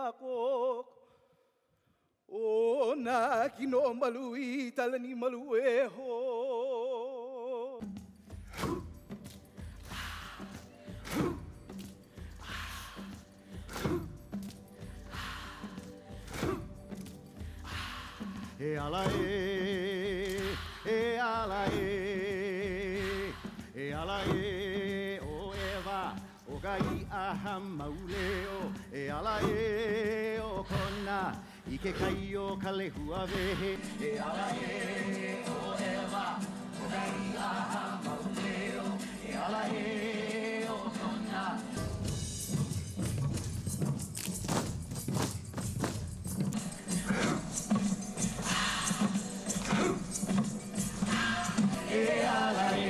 makok. O na kino malui talani malueho. E ala e ala e ala e o Eva o gai aha mauleo e ala e o kona I ke kai o ka lehua wehe e ala e o Eva o gai aha mauleo e ala e o kona e ala e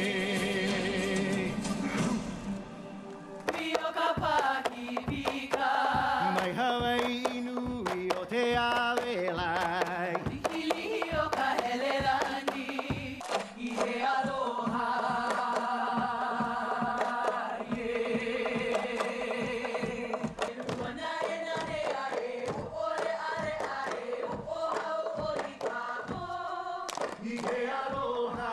Pio kapaki pika Mai Hawaii nui o te awelai Ikilihi o ka helelani I te aloha Wana e na he are o ore are are o hau o li kako I te aloha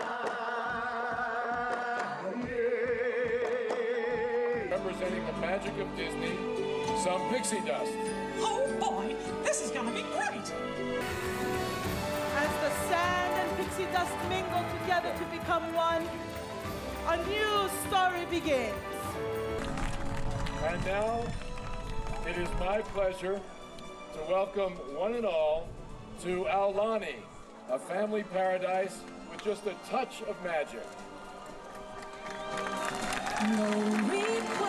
Representing the magic of Disney, some pixie dust. Oh boy, this is gonna be great! As the sand and pixie dust mingle together to become one, a new story begins. And now, it is my pleasure to welcome one and all to Aulani, a family paradise with just a touch of magic. No